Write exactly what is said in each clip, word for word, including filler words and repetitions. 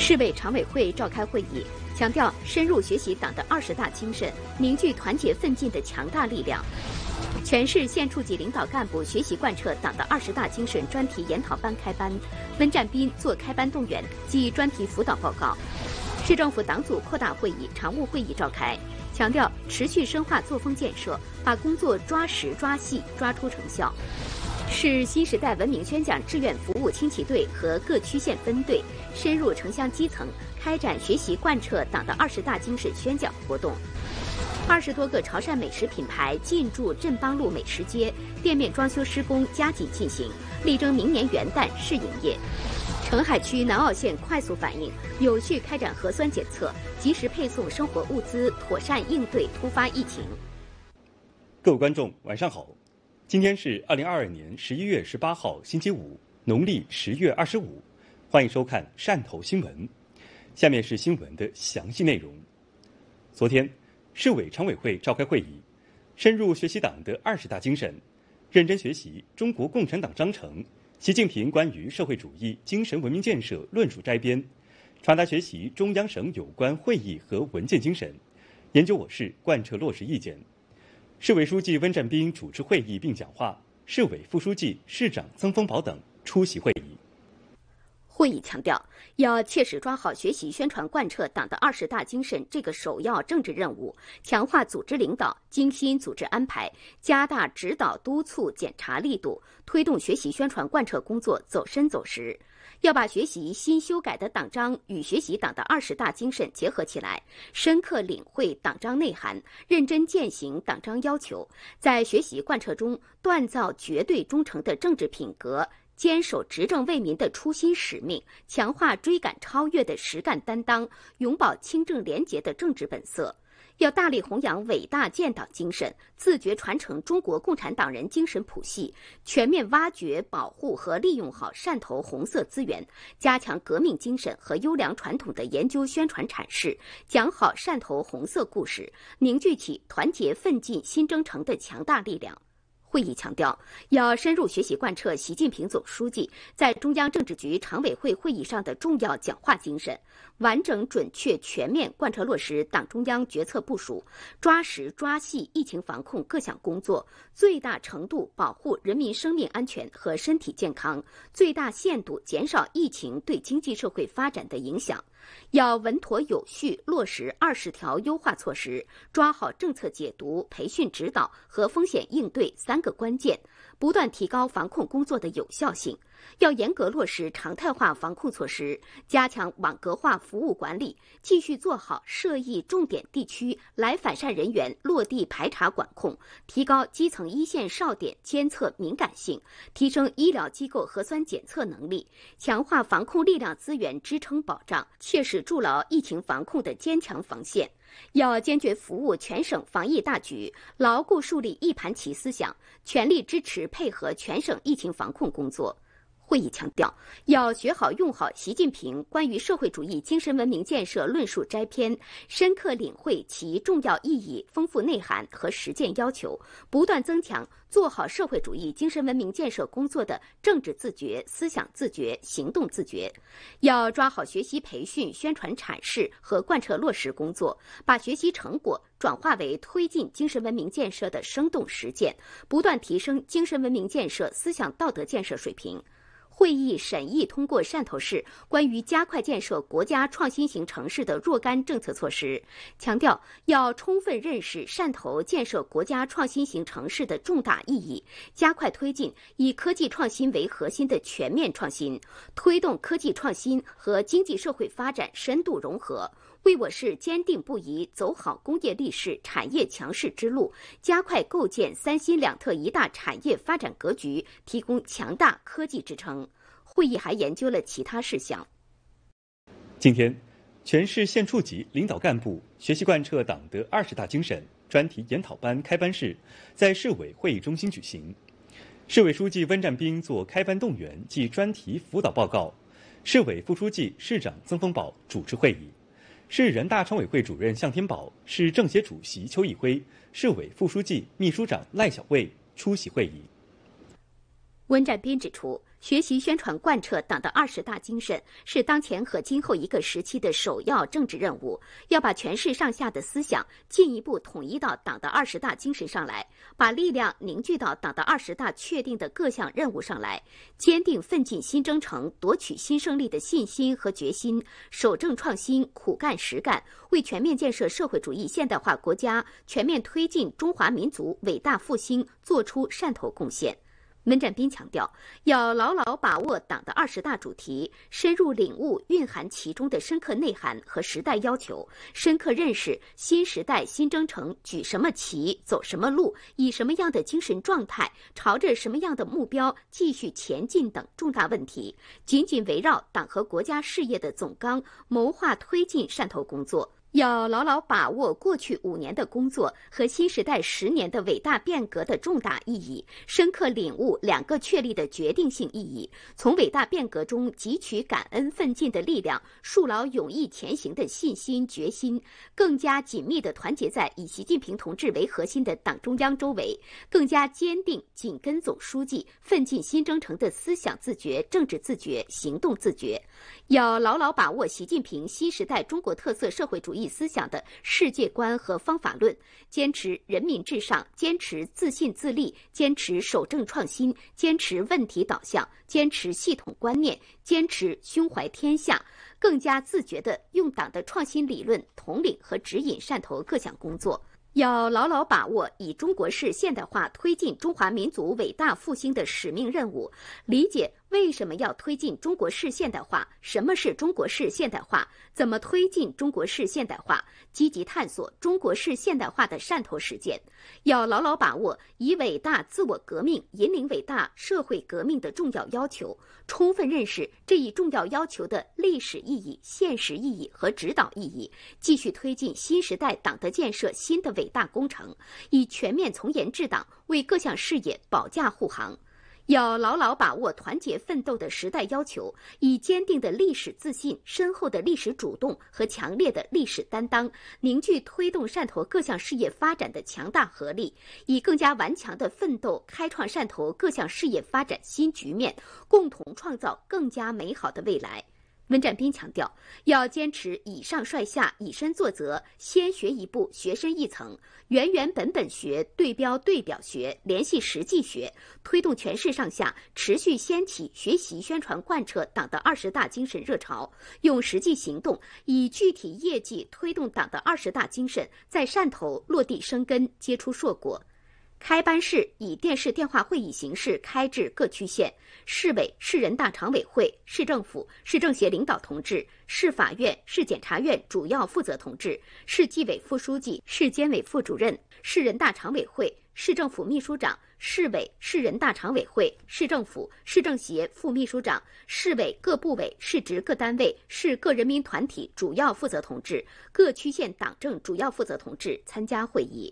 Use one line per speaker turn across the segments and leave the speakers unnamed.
市委常委会召开会议，强调深入学习党的二十大精神，凝聚团结奋进的强大力量。全市县处级领导干部学习贯彻党的二十大精神专题研讨班开班，温占斌作开班动员暨专题辅导报告。市政府党组扩大会议、常务会议召开，强调持续深化作风建设，把工作抓实抓细，抓出成效。市新时代文明宣讲志愿服务轻骑队和各区县分队深入城乡基层，开展学习贯彻党的二十大精神宣讲活动。二十多个潮汕美食品牌进驻镇邦路美食街，店面装修施工加紧进行，力争明年元旦试营业。澄海区南澳县快速反应，有序开展核酸检测，及时配送生活物资，妥善应对突发疫情。
各位观众，晚上好，今天是二零二二年十一月十八号，星期五，农历十月二十五，欢迎收看汕头新闻。下面是新闻的详细内容。昨天，市委常委会召开会议，深入学习党的二十大精神，认真学习中国共产党章程、习近平关于社会主义精神文明建设论述摘编，传达学习中央省有关会议和文件精神，研究我市贯彻落实意见。市委书记温占斌主持会议并讲话，市委副书记、市长曾丰宝等出席会议。
会议强调，要切实抓好学习宣传贯彻党的二十大精神这个首要政治任务，强化组织领导，精心组织安排，加大指导督促检查力度，推动学习宣传贯彻工作走深走实。要把学习新修改的党章与学习党的二十大精神结合起来，深刻领会党章内涵，认真践行党章要求，在学习贯彻中锻造绝对忠诚的政治品格，坚守执政为民的初心使命，强化追赶超越的实干担当，永葆清正廉洁的政治本色。要大力弘扬伟大建党精神，自觉传承中国共产党人精神谱系，全面挖掘、保护和利用好汕头红色资源，加强革命精神和优良传统的研究宣传阐释，讲好汕头红色故事，凝聚起团结奋进新征程的强大力量。会议强调，要深入学习贯彻习近平总书记在中央政治局常委会会议上的重要讲话精神，完整准确全面贯彻落实党中央决策部署，抓实抓细疫情防控各项工作，最大程度保护人民生命安全和身体健康，最大限度减少疫情对经济社会发展的影响。要稳妥有序落实二十条优化措施，抓好政策解读、培训指导和风险应对三个关键，不断提高防控工作的有效性。要严格落实常态化防控措施，加强网格化服务管理，继续做好涉疫重点地区来返汕人员落地排查管控，提高基层一线哨点监测敏感性，提升医疗机构核酸检测能力，强化防控力量资源支撑保障，切实筑牢疫情防控的坚强防线。要坚决服务全省防疫大局，牢固树立一盘棋思想，全力支持配合全省疫情防控工作。会议强调，要学好用好习近平关于社会主义精神文明建设论述摘篇，深刻领会其重要意义、丰富内涵和实践要求，不断增强做好社会主义精神文明建设工作的政治自觉、思想自觉、行动自觉。要抓好学习培训、宣传阐释和贯彻落实工作，把学习成果转化为推进精神文明建设的生动实践，不断提升精神文明建设思想道德建设水平。会议审议通过汕头市关于加快建设国家创新型城市的若干政策措施，强调要充分认识汕头建设国家创新型城市的重大意义，加快推进以科技创新为核心的全面创新，推动科技创新和经济社会发展深度融合，为我市坚定不移走好工业立市、产业强势之路，加快构建三新两特一大产业发展格局提供强大科技支撑。会议还研究了其他事项。
今天，全市县处级领导干部学习贯彻党的二十大精神专题研讨班开班式在市委会议中心举行。市委书记温占斌作开班动员暨专题辅导报告，市委副书记、市长曾丰宝主持会议。市人大常委会主任向天宝、市政协主席邱毅辉、市委副书记、秘书长赖小卫出席会议。
温占斌指出， 学习宣传贯彻党的二十大精神是当前和今后一个时期的首要政治任务，要把全市上下的思想进一步统一到党的二十大精神上来，把力量凝聚到党的二十大确定的各项任务上来，坚定奋进新征程、夺取新胜利的信心和决心，守正创新、苦干实干，为全面建设社会主义现代化国家、全面推进中华民族伟大复兴作出汕头贡献。温占斌强调，要牢牢把握党的二十大主题，深入领悟蕴含其中的深刻内涵和时代要求，深刻认识新时代新征程举什么旗、走什么路、以什么样的精神状态、朝着什么样的目标继续前进等重大问题，紧紧围绕党和国家事业的总纲，谋划推进汕头工作。要牢牢把握过去五年的工作和新时代十年的伟大变革的重大意义，深刻领悟两个确立的决定性意义，从伟大变革中汲取感恩奋进的力量，树牢勇毅前行的信心决心，更加紧密地团结在以习近平同志为核心的党中央周围，更加坚定紧跟总书记奋进新征程的思想自觉、政治自觉、行动自觉。要牢牢把握习近平新时代中国特色社会主义思想的世界观和方法论，坚持人民至上，坚持自信自立，坚持守正创新，坚持问题导向，坚持系统观念，坚持胸怀天下，更加自觉地用党的创新理论统领和指引汕头各项工作。要牢牢把握以中国式现代化推进中华民族伟大复兴的使命任务，理解为什么要推进中国式现代化，什么是中国式现代化，怎么推进中国式现代化，积极探索中国式现代化的汕头实践。要牢牢把握以伟大自我革命引领伟大社会革命的重要要求，充分认识这一重要要求的历史意义、现实意义和指导意义，继续推进新时代党的建设新的伟大工程，以全面从严治党为各项事业保驾护航。要牢牢把握团结奋斗的时代要求，以坚定的历史自信、深厚的历史主动和强烈的历史担当，凝聚推动汕头各项事业发展的强大合力，以更加顽强的奋斗开创汕头各项事业发展新局面，共同创造更加美好的未来。温占斌强调，要坚持以上率下、以身作则，先学一步，学深一层，原原本本学，对标对表学，联系实际学，推动全市上下持续掀起学习宣传贯彻党的二十大精神热潮，用实际行动，以具体业绩推动党的二十大精神在汕头落地生根、结出硕果。开班式以电视电话会议形式开至各区县，市委、市人大常委会、市政府、市政协领导同志、市法院、市检察院主要负责同志、市纪委副书记、市监委副主任、市人大常委会、市政府秘书长、市委、市人大常委会、市政府、市政协副秘书长、市委各部委、市直各单位、市各人民团体主要负责同志、各区县党政主要负责同志参加会议。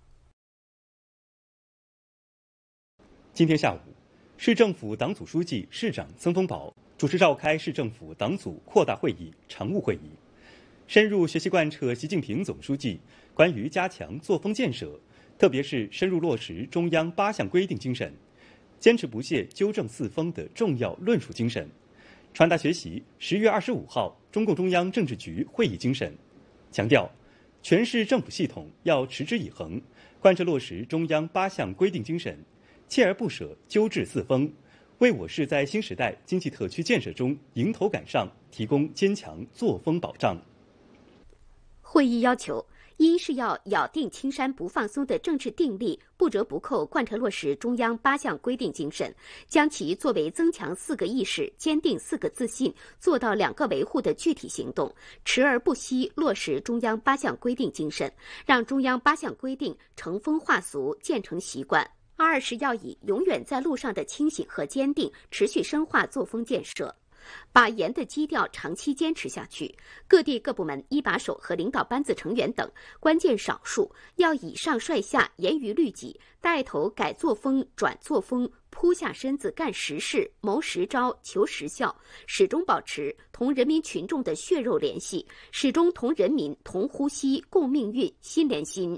今天下午，市政府党组书记、市长曾丰宝主持召开市政府党组扩大会议常务会议，深入学习贯彻习近平总书记关于加强作风建设，特别是深入落实中央八项规定精神，坚持不懈纠正四风的重要论述精神，传达学习十月二十五号中共中央政治局会议精神，强调全市政府系统要持之以恒，贯彻落实中央八项规定精神，锲而不舍纠治四风，为我市在新时代经济特区建设中迎头赶上提供坚强作风保障。
会议要求，一是要咬定青山不放松的政治定力，不折不扣贯彻落实中央八项规定精神，将其作为增强四个意识、坚定四个自信、做到两个维护的具体行动，持而不息落实中央八项规定精神，让中央八项规定成风化俗、渐成习惯。二是要以永远在路上的清醒和坚定，持续深化作风建设，把严的基调长期坚持下去。各地各部门一把手和领导班子成员等关键少数要以上率下、严于律己，带头改作风、转作风，扑下身子干实事、谋实招、求实效，始终保持同人民群众的血肉联系，始终同人民同呼吸、共命运、心连心。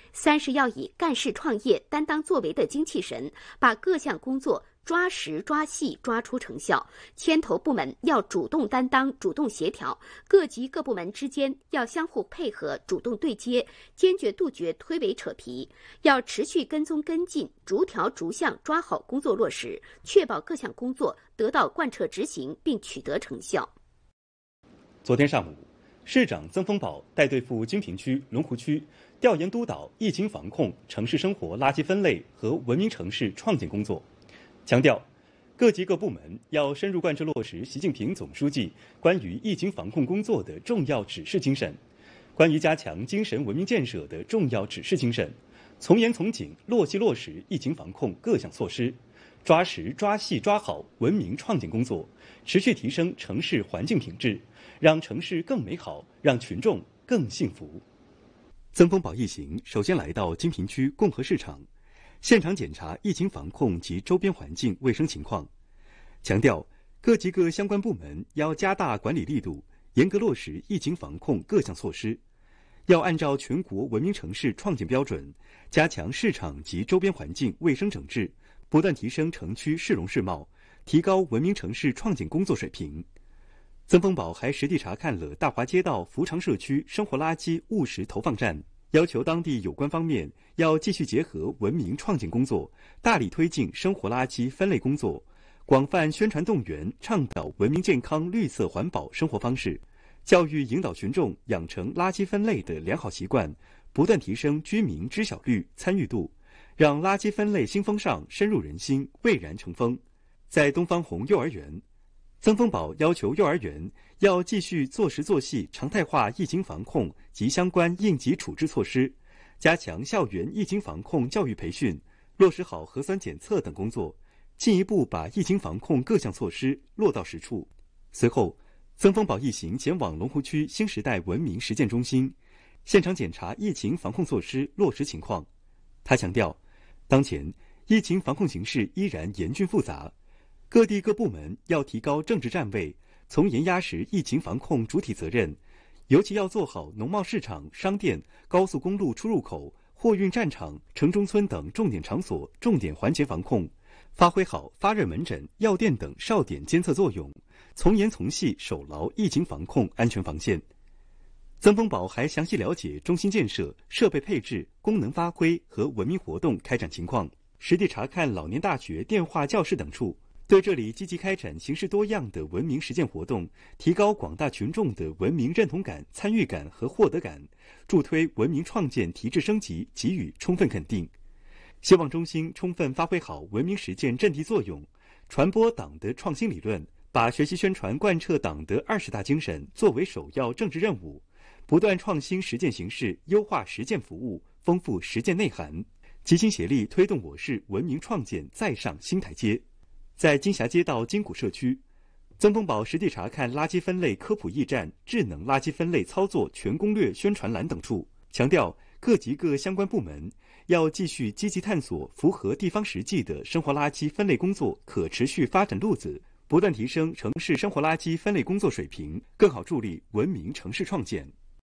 三是要以干事创业、担当作为的精气神，把各项工作抓实抓细，抓出成效。牵头部门要主动担当、主动协调，各级各部门之间要相互配合、主动对接，坚决杜绝推诿扯皮。要持续跟踪跟进，逐条逐项抓好工作落实，确保各项工作得到贯彻执行并取得成效。
昨天上午，市长曾丰宝带队赴金平区、龙湖区调研督导疫情防控、城市生活垃圾分类和文明城市创建工作，强调各级各部门要深入贯彻落实习近平总书记关于疫情防控工作的重要指示精神，关于加强精神文明建设的重要指示精神，从严从紧落细落实疫情防控各项措施，抓实抓细抓好文明创建工作，持续提升城市环境品质，让城市更美好，让群众更幸福。曾丰宝一行首先来到金平区共和市场，现场检查疫情防控及周边环境卫生情况，强调各级各相关部门要加大管理力度，严格落实疫情防控各项措施，要按照全国文明城市创建标准，加强市场及周边环境卫生整治，不断提升城区市容市貌，提高文明城市创建工作水平。曾丰宝还实地查看了大华街道福长社区生活垃圾务实投放站，要求当地有关方面要继续结合文明创建工作，大力推进生活垃圾分类工作，广泛宣传动员倡导文明健康绿色环保生活方式，教育引导群众养成垃圾分类的良好习惯，不断提升居民知晓率、参与度，让垃圾分类新风尚深入人心，蔚然成风。在东方红幼儿园，曾丰宝要求幼儿园要继续做实做细常态化疫情防控及相关应急处置措施，加强校园疫情防控教育培训，落实好核酸检测等工作，进一步把疫情防控各项措施落到实处。随后，曾丰宝一行前往龙湖区新时代文明实践中心，现场检查疫情防控措施落实情况。他强调，当前疫情防控形势依然严峻复杂，各地各部门要提高政治站位，从严压实疫情防控主体责任，尤其要做好农贸市场、商店、高速公路出入口、货运站场、城中村等重点场所重点环节防控，发挥好发热门诊、药店等哨点监测作用，从严从细守牢疫情防控安全防线。曾丰宝还详细了解中心建设、设备配置、功能发挥和文明活动开展情况，实地查看老年大学电话教室等处，对这里积极开展形式多样的文明实践活动，提高广大群众的文明认同感、参与感和获得感，助推文明创建提质升级给予充分肯定。希望中心充分发挥好文明实践阵地作用，传播党的创新理论，把学习宣传贯彻党的二十大精神作为首要政治任务，不断创新实践形式，优化实践服务，丰富实践内涵，齐心协力推动我市文明创建再上新台阶。在金霞街道金谷社区，曾丰宝实地查看垃圾分类科普驿站、智能垃圾分类操作全攻略宣传栏等处，强调各级各相关部门要继续积极探索符合地方实际的生活垃圾分类工作可持续发展路子，不断提升城市生活垃圾分类工作水平，更好助力文明城市创建。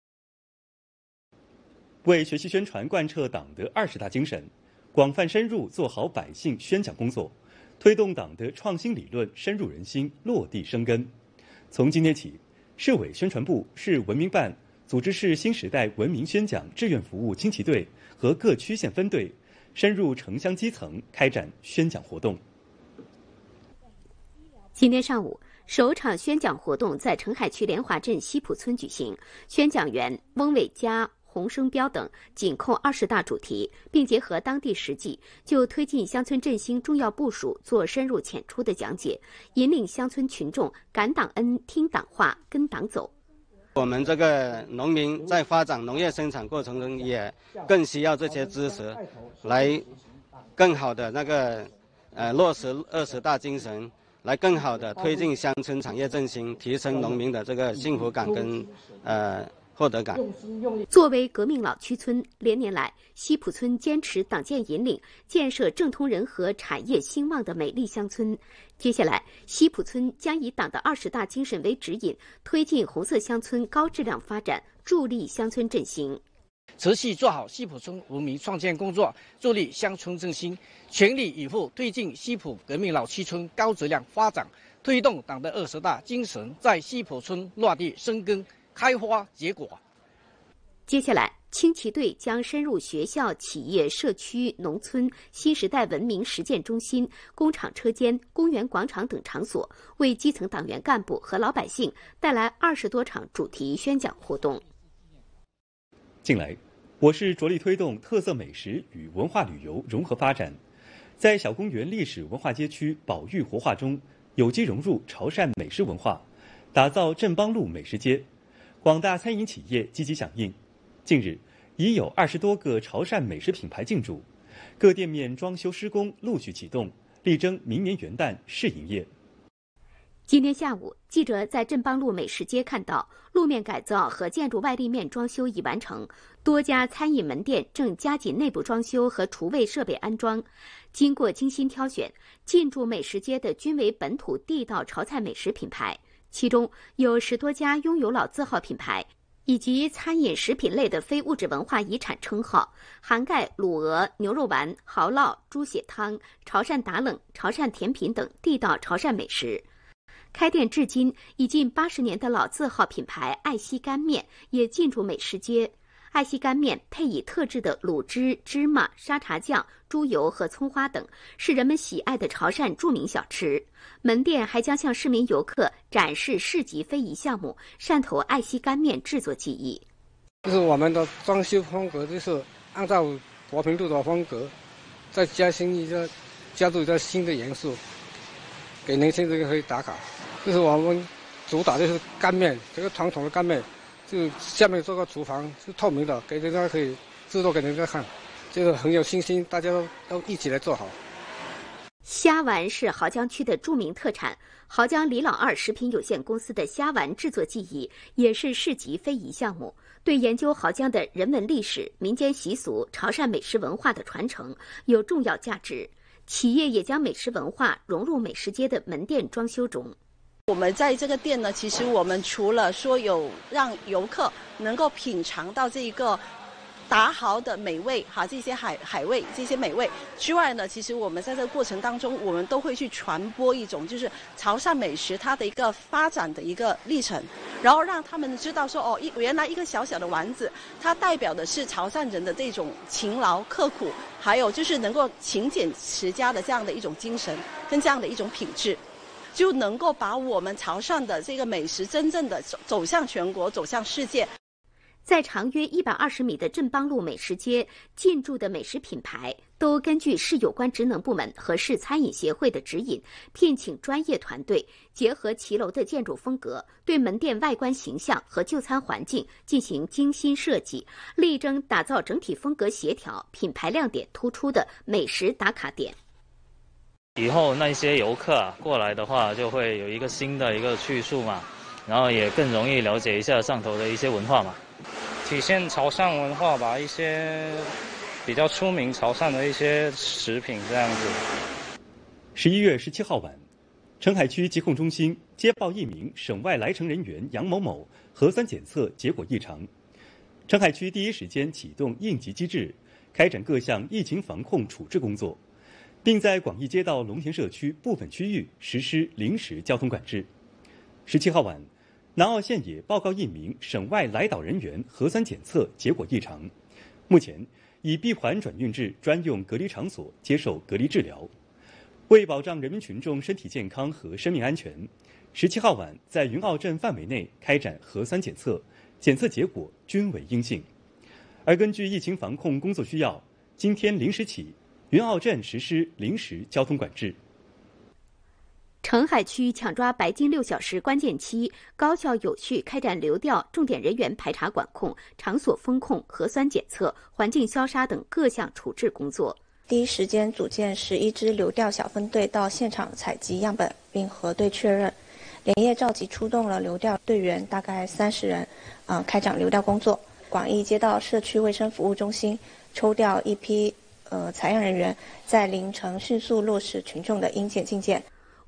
为学习宣传贯彻党的二十大精神，广泛深入做好百姓宣讲工作，推动党的创新理论深入人心、落地生根。从今天起，市委宣传部、市文明办组织市新时代文明宣讲志愿服务轻骑队和各区县分队，深入城乡基层开展宣讲活动。
今天上午，首场宣讲活动在澄海区莲华镇西浦村举行，宣讲员翁伟佳、洪生彪等紧扣二十大主题，并结合当地实际，就推进乡村振兴重要部署做深入浅出的讲解，引领乡村群众感党恩、听党话、跟党走。
我们这个农民在发展农业生产过程中，也更需要这些知识，来更好的那个呃落实二十大精神，来更好的推进乡村产业振兴，提升农民的这个幸福感跟呃。获得感。
作为革命老区村，连年来西浦村坚持党建引领，建设政通人和、产业兴旺的美丽乡村。接下来，西浦村将以党的二十大精神为指引，推进红色乡村高质量发展，助力乡村振兴。
持续做好西埔村文明创建工作，助力乡村振兴，全力以赴推进西埔革命老七村高质量发展，推动党的二十大精神在西埔村落地生根、开花结果。
接下来，轻骑队将深入学校、企业、社区、农村、新时代文明实践中心、工厂车间、公园广场等场所，为基层党员干部和老百姓带来二十多场主题宣讲活动。
近来，我市着力推动特色美食与文化旅游融合发展，在小公园历史文化街区保育活化中，有机融入潮汕美食文化，打造镇邦路美食街。广大餐饮企业积极响应。近日，已有二十多个潮汕美食品牌进驻，各店面装修施工陆续启动，力争明年元旦试营业。
今天下午，记者在镇邦路美食街看到，路面改造和建筑外立面装修已完成，多家餐饮门店正加紧内部装修和厨卫设备安装。经过精心挑选，进驻美食街的均为本土地道潮菜美食品牌，其中有十多家拥有老字号品牌，以及餐饮食品类的非物质文化遗产称号，涵盖卤鹅、牛肉丸、蚝烙、猪血汤、潮汕打冷、潮汕甜品等地道潮汕美食。开店至今已近八十年的老字号品牌爱惜干面也进驻美食街。爱惜干面配以特制的卤汁、芝麻、沙茶酱、猪油和葱花等，是人们喜爱的潮汕著名小吃。门店还将向市民游客展示市级非遗项目汕头爱惜干面制作技艺。
就是我们的装修风格，就是按照和平路的风格，再加新一个加入一个新的元素，给年轻人可以打卡。就是我们主打就是干面，这个传统的干面，就下面这个厨房是透明的，给人家可以制作给人家看，就是很有信心，大家都都一起来做好。
虾丸是濠江区的著名特产，濠江李老二食品有限公司的虾丸制作技艺也是市级非遗项目，对研究濠江的人文历史、民间习俗、潮汕美食文化的传承有重要价值。企业也将美食文化融入美食街的门店装修中。
我们在这个店呢，其实我们除了说有让游客能够品尝到这一个达豪的美味哈，这些海海味这些美味之外呢，其实我们在这个过程当中，我们都会去传播一种就是潮汕美食它的一个发展的一个历程，然后让他们知道说哦，一原来一个小小的丸子，它代表的是潮汕人的这种勤劳刻苦，还有就是能够勤俭持家的这样的一种精神跟这样的一种品质。就能够把我们潮汕的这个美食真正的走走向全国，走向世界。
在长约一百二十米的镇邦路美食街进驻的美食品牌，都根据市有关职能部门和市餐饮协会的指引，聘请专业团队，结合骑楼的建筑风格，对门店外观形象和就餐环境进行精心设计，力争打造整体风格协调、品牌亮点突出的美食打卡点。
以后那些游客啊过来的话，就会有一个新的一个去处嘛，然后也更容易了解一下汕头的一些文化嘛，体现潮汕文化吧，一些比较出名潮汕的一些食品这样子。
十一月十七号晚，澄海区疾控中心接报一名省外来城人员杨某某核酸检测结果异常，澄海区第一时间启动应急机制，开展各项疫情防控处置工作，并在广义街道龙田社区部分区域实施临时交通管制。十七号晚，南澳县也报告一名省外来岛人员核酸检测结果异常，目前已闭环转运至专用隔离场所接受隔离治疗。为保障人民群众身体健康和生命安全，十七号晚在云澳镇范围内开展核酸检测，检测结果均为阴性。而根据疫情防控工作需要，今天零时起，云澳镇实施临时交通管制。
澄海区抢抓白金六小时关键期，高效有序开展流调、重点人员排查管控、场所风控、核酸检测、环境消杀等各项处置工作。
第一时间组建十一支流调小分队到现场采集样本并核对确认，连夜召集出动了流调队员大概三十人，呃，开展流调工作。广义街道社区卫生服务中心抽调一批呃采样人员，在凌晨迅速落实群众的应检尽检。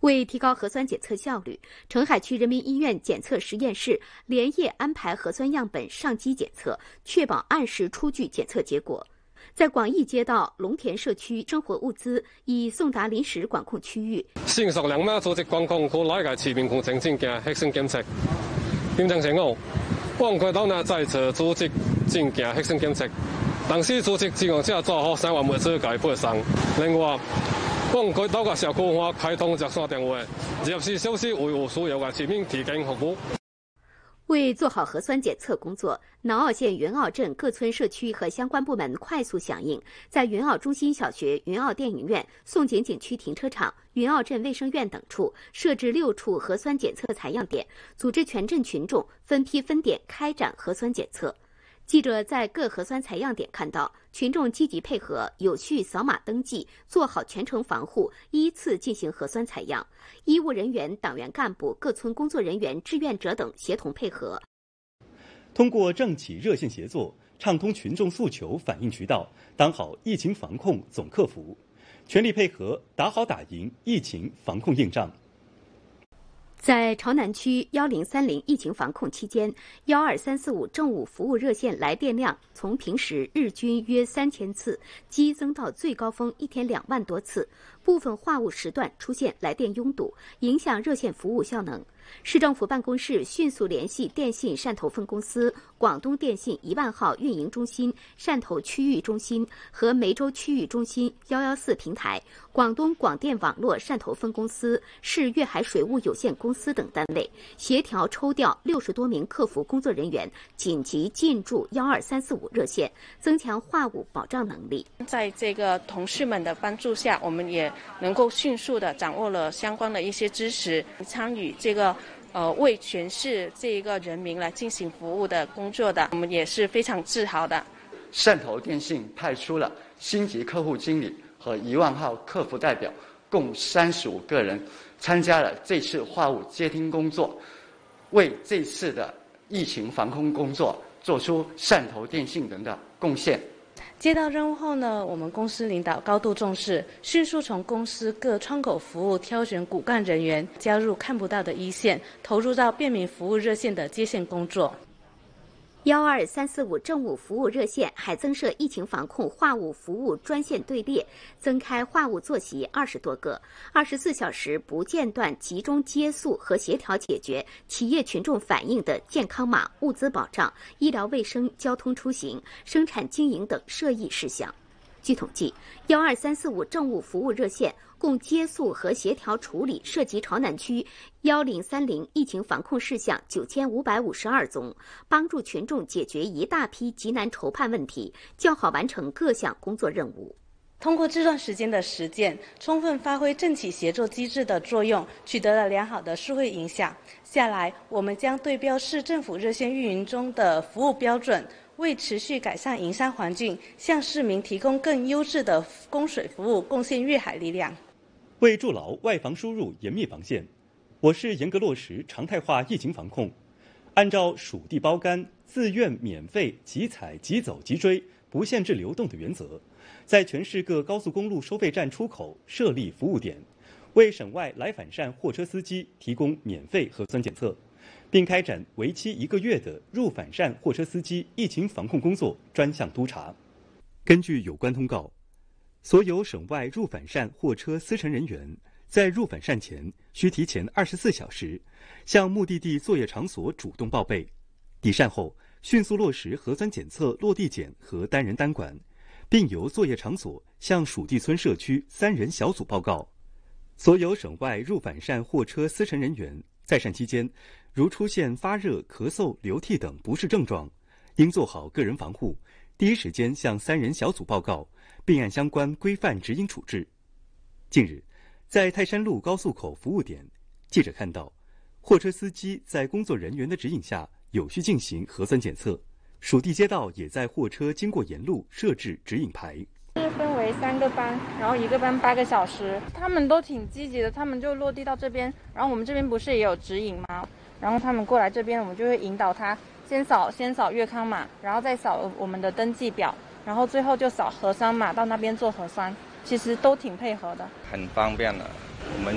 为提高核酸检测效率，澄海区人民医院检测实验室连夜安排核酸样本上机检测，确保按时出具检测结果。在广义街道龙田社区，生活物资已送达临时管控区域。
先十兩碼組織管控區內嘅市民cùng呈證件核酸檢測，檢測前後，光軌到那在場組織證件核酸檢測，當時組織志願者做好三萬物資嘅配送。另外，光軌到嘅社區化開通熱線電話，二十四小時為有需要嘅市民提供服務。
为做好核酸检测工作，南澳县云澳镇各村社区和相关部门快速响应，在云澳中心小学、云澳电影院、宋井景区停车场、云澳镇卫生院等处设置六处核酸检测采样点，组织全镇群众分批分点开展核酸检测。记者在各核酸采样点看到，群众积极配合，有序扫码登记，做好全程防护，依次进行核酸采样。医务人员、党员干部、各村工作人员、志愿者等协同配合。
通过政企热线协作，畅通群众诉求反映渠道，当好疫情防控总客服，全力配合，打好打赢疫情防控硬仗。
在朝南区幺零三零疫情防控期间，幺二三四五政务服务热线来电量从平时日均约三千次，激增到最高峰一天两万多次。部分话务时段出现来电拥堵，影响热线服务效能。市政府办公室迅速联系电信汕头分公司、广东电信一万号运营中心、汕头区域中心和梅州区域中心幺幺四平台、广东广电网络汕头分公司、市粤海水务有限公司等单位，协调抽调六十多名客服工作人员紧急进驻幺二三四五热线，增强话务保障能力。
在这个同事们的帮助下，我们也能够迅速地掌握了相关的一些知识，参与这个呃为全市这一个人民来进行服务的工作的，我们也是非常自豪的。
汕头电信派出了星级客户经理和一万号客服代表，共三十五个人参加了这次话务接听工作，为这次的疫情防控工作做出汕头电信人的贡献。
接到任务后呢，我们公司领导高度重视，迅速从公司各窗口服务挑选骨干人员，加入看不到的一线，投入到便民服务热线的接线工作。
幺二三四五政务服务热线还增设疫情防控话务服务专线队列，增开话务坐席二十多个，二十四小时不间断集中接诉和协调解决企业群众反映的健康码、物资保障、医疗卫生、交通出行、生产经营等涉疫事项。据统计，幺二三四五政务服务热线共接诉和协调处理涉及朝南区幺零三零疫情防控事项九千五百五十二宗，帮助群众解决一大批急难愁盼问题，较好完成各项工作任务。
通过这段时间的实践，充分发挥政企协作机制的作用，取得了良好的社会影响。下来，我们将对标市政府热线运营中的服务标准，为持续改善营商环境，向市民提供更优质的供水服务贡献粤海力量。
为筑牢外防输入严密防线，我市严格落实常态化疫情防控，按照属地包干、自愿免费即采即走即追、不限制流动的原则，在全市各高速公路收费站出口设立服务点，为省外来返汕货车司机提供免费核酸检测，并开展为期一个月的入返汕货车司机疫情防控工作专项督查。根据有关通告，所有省外入返汕货车司乘人员在入返汕前需提前二十四小时向目的地作业场所主动报备，抵汕后迅速落实核酸检测落地检和单人单管，并由作业场所向属地村社区三人小组报告。所有省外入返汕货车司乘人员在汕期间，如出现发热、咳嗽、流涕等不适症状，应做好个人防护，第一时间向三人小组报告，并按相关规范执行处置。近日，在泰山路高速口服务点，记者看到，货车司机在工作人员的指引下有序进行核酸检测，属地街道也在货车经过沿路设置指引牌。
是分为三个班，然后一个班八个小时，他们都挺积极的，他们就落地到这边，然后我们这边不是也有指引吗？然后他们过来这边，我们就会引导他先扫先扫粤康码，然后再扫我们的登记表，然后最后就扫核酸码到那边做核酸，其实都挺配合的，
很方便了。我们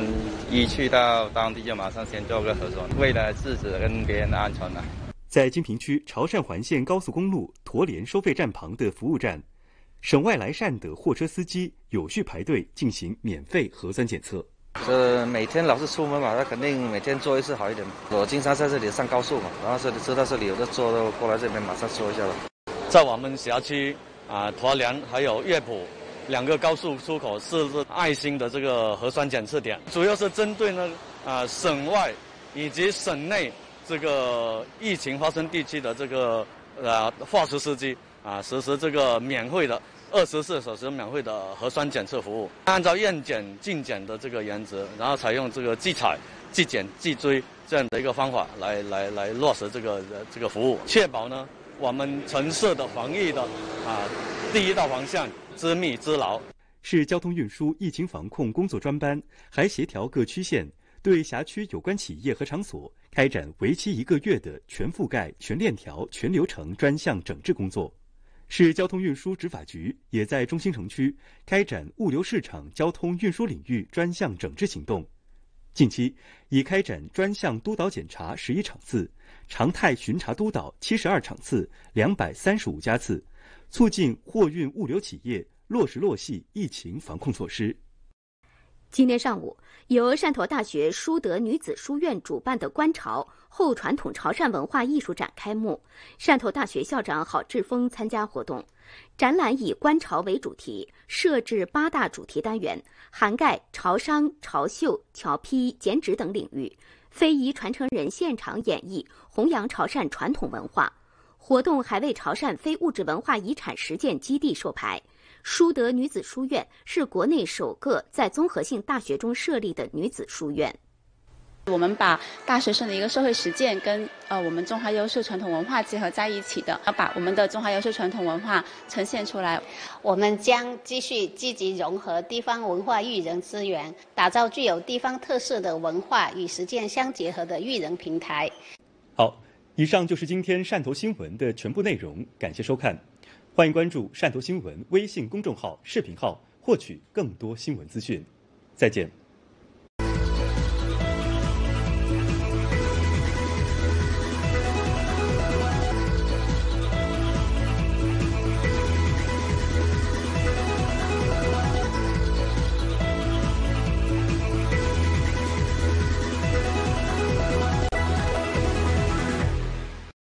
一去到当地就马上先做个核酸，为了自己跟别人的安全呢。
在金平区潮汕环线高速公路驼连收费站旁的服务站，省外来汕的货车司机有序排队进行免费核酸检测。
是每天老是出门嘛，那肯定每天做一次好一点。我经常在这里上高速嘛，然后这里知道这里有的做的，过来这边马上做一下了。
在我们辖区啊，驼连还有乐浦两个高速出口设置爱心的这个核酸检测点，主要是针对呢啊省外以及省内这个疫情发生地区的这个呃货车司机啊实施这个免费的二十四小时免费的核酸检测服务，按照验检进检的这个原则，然后采用这个即采即检即追这样的一个方法来来来落实这个这个服务，确保呢我们城市的防疫的啊第一道防线知密知牢。
市交通运输疫情防控工作专班还协调各区县对辖区有关企业和场所开展为期一个月的全覆盖、全链条、全流程专项整治工作。市交通运输执法局也在中心城区开展物流市场交通运输领域专项整治行动。近期已开展专项督导检查十一场次，常态巡查督导七十二场次，两百三十五家次，促进货运物流企业落实落细疫情防控措施。
今天上午，由汕头大学淑德女子书院主办的观潮后传统潮汕文化艺术展开幕，汕头大学校长郝志峰参加活动。展览以观潮为主题，设置八大主题单元，涵盖潮商、潮绣、侨坯、剪纸等领域，非遗传承人现场演绎，弘扬潮汕传统文化。活动还为潮汕非物质文化遗产实践基地授牌。淑德女子书院是国内首个在综合性大学中设立的女子书院。
我们把大学生的一个社会实践跟呃我们中华优秀传统文化结合在一起的，要把我们的中华优秀传统文化呈现出来。
我们将继续积极融合地方文化育人资源，打造具有地方特色的文化与实践相结合的育人平台。
好，以上就是今天汕头新闻的全部内容，感谢收看。欢迎关注汕头新闻微信公众号、视频号，获取更多新闻资讯。再见。